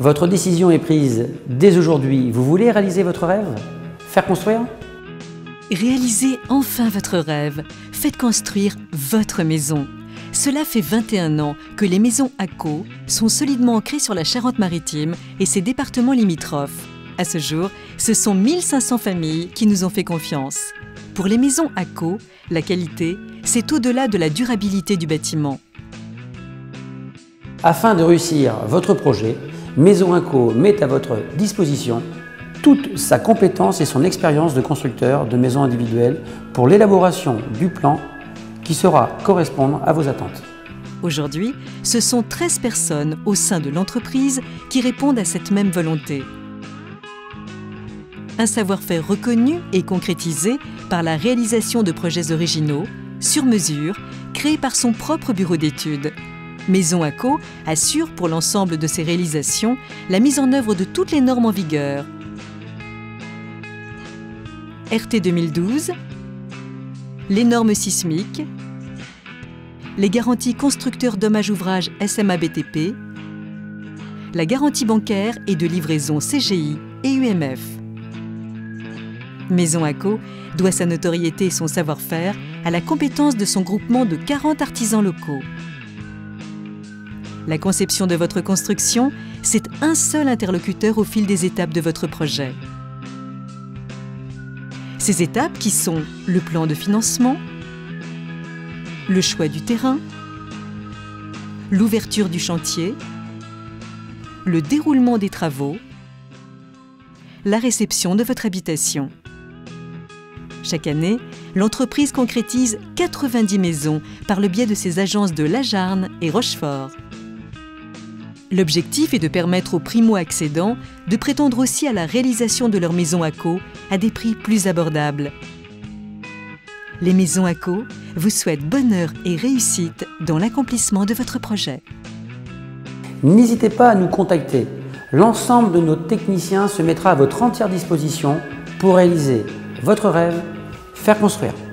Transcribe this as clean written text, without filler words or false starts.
Votre décision est prise dès aujourd'hui. Vous voulez réaliser votre rêve? Faire construire? Réalisez enfin votre rêve. Faites construire votre maison. Cela fait 21 ans que les maisons ACO sont solidement ancrées sur la Charente-Maritime et ses départements limitrophes. À ce jour, ce sont 1500 familles qui nous ont fait confiance. Pour les maisons ACO, la qualité, c'est au-delà de la durabilité du bâtiment. Afin de réussir votre projet, Maison ACO met à votre disposition toute sa compétence et son expérience de constructeur de maisons individuelles pour l'élaboration du plan qui saura correspondre à vos attentes. Aujourd'hui, ce sont 13 personnes au sein de l'entreprise qui répondent à cette même volonté. Un savoir-faire reconnu et concrétisé par la réalisation de projets originaux, sur mesure, créés par son propre bureau d'études. Maison ACO assure pour l'ensemble de ses réalisations la mise en œuvre de toutes les normes en vigueur. RT 2012, les normes sismiques, les garanties constructeurs dommages-ouvrages SMA-BTP, la garantie bancaire et de livraison CGI et UMF. Maison ACO doit sa notoriété et son savoir-faire à la compétence de son groupement de 40 artisans locaux. La conception de votre construction, c'est un seul interlocuteur au fil des étapes de votre projet. Ces étapes qui sont le plan de financement, le choix du terrain, l'ouverture du chantier, le déroulement des travaux, la réception de votre habitation. Chaque année, l'entreprise concrétise 90 maisons par le biais de ses agences de La Jarne et Rochefort. L'objectif est de permettre aux primo-accédants de prétendre aussi à la réalisation de leur maison ACO à des prix plus abordables. Les maisons ACO vous souhaitent bonheur et réussite dans l'accomplissement de votre projet. N'hésitez pas à nous contacter. L'ensemble de nos techniciens se mettra à votre entière disposition pour réaliser votre rêve, faire construire.